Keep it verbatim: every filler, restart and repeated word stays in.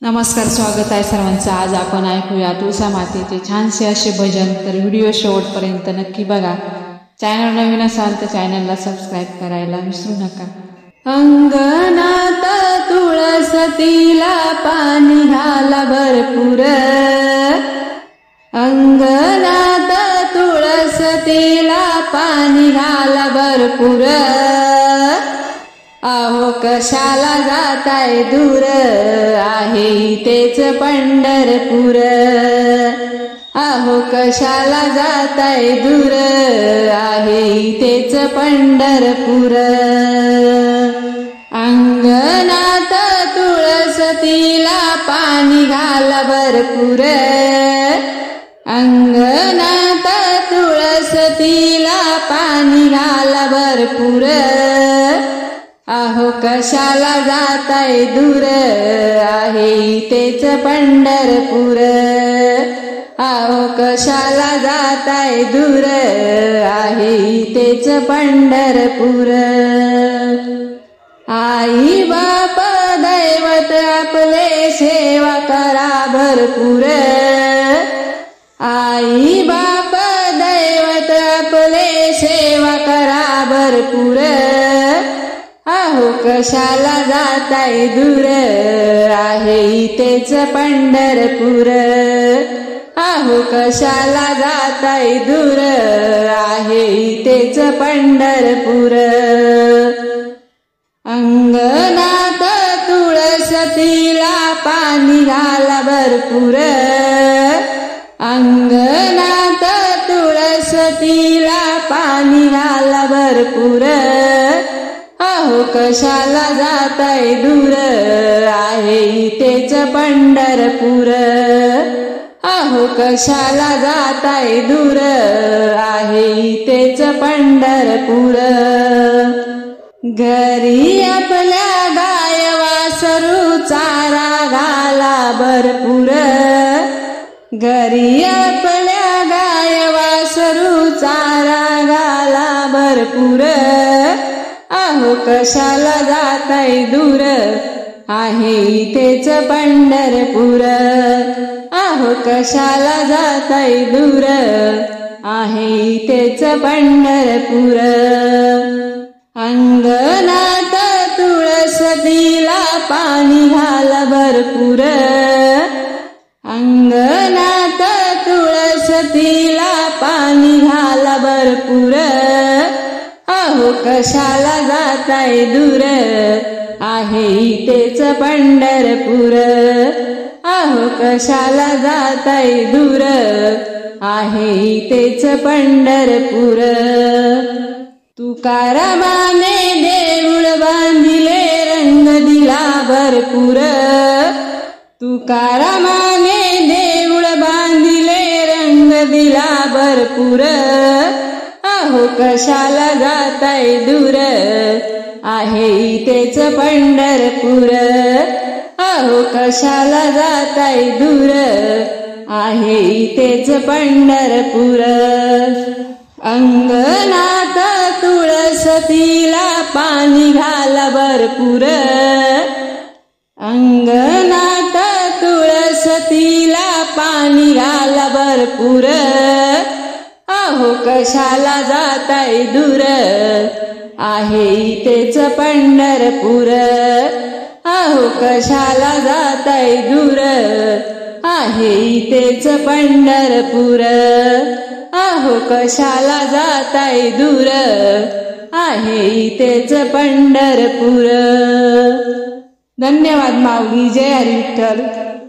नमस्कार, स्वागत आहे सर्वांचं। आज आपण ऐकूया तुळसा मातेचे छानसे असे भजन। तर व्हिडिओ शेवटपर्यंत नक्की बघा। चॅनल नवीन असाल तर चॅनलला सबस्क्राईब करायला विसरू नका। अंगणात तुळसतीला पाणी घाला भरपूर, अंगणात तुळसतीला पाणी घाला भरपूर। अहो कशाला जाताय दूर, आहे तेच पंढरपूर। अहो कशाला जाताय दूर, आहे तेच पंढरपूर। अंगणात तुळसतीला पाणी घाला भरपूर, अंगणात तुळसतीला पाणी घाला भरपूर। अहो कशाला जाताय दूर, आहे तेच पंढरपूर। अहो कशाला जाताय दूर, आहे तेच पंढरपूर। आई बाप दैवत आपले सेवा करा भरपूर, आई बाप दैवत आपले सेवा करा भरपूर। अहो कशाला जाताय दूर, आहे तेच पंढरपूर। अहो कशाला जाताय दूर, आहे तेच पंढरपूर। अंगणात तुळसतीला पाणी घाला भरपूर, अंगणात तुळसतीला पाणी घाला भरपूर। अहो कशाला जाताय दूर, आहे तेच पंढरपूर। अहो कशाला जाताय दूर, आहे तेच पंढरपूर। घरी आपल्या गाय वासरू चारा घाला भरपूर, घरी आपल्या गाय वासरू चारा घाला भरपूर। अहो कशाला जाताय दूर, आहे तेच पंढरपूर। अहो कशाला जाताय दूर, आहे तेच पंढरपूर। अंगणात तुळसतीला पाणी घाला भरपूर, अंगणात तुळसतीला पाणी घाला भरपूर। अहो कशाला जाताय दूर, आहे तेच पंढरपूर। अहो कशाला जाताय दूर, आहे तेच पंढरपूर। तुकारामाने देऊळ बांधिले रंग दिला भरपूर, तुकारामाने देऊळ बांधिले रंग दिला भरपूर। अहो कशाला जाताय दूर, आहे तेच पंढरपूर। अहो कशाला जाताय दूर, आहे तेच पंढरपूर। अंगणात तुळसतीला पाणी घाला भरपूर, अंगणात तुळसतीला पाणी घाला भरपूर। अहो कशाला जाताय दूर, आहे तेच पंढरपूर। अहो कशाला जाताय दूर, आहे तेच पंढरपूर। अहो कशाला जाताय दूर, आहे तेच पंढरपूर। धन्यवाद माऊली। जय हरी विठ्ठल।